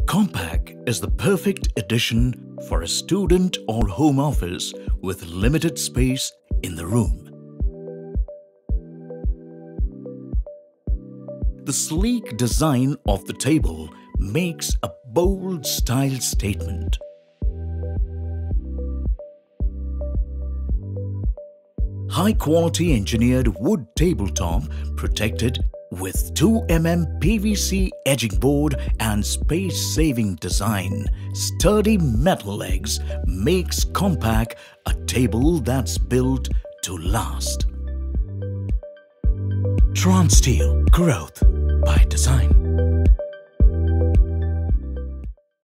Compac is the perfect addition for a student or home office with limited space in the room. The sleek design of the table makes a bold style statement. High-quality engineered wood tabletop protected with 2 mm PVC edging board and space-saving design, sturdy metal legs makes Compac a table that's built to last. Transteel, growth by design.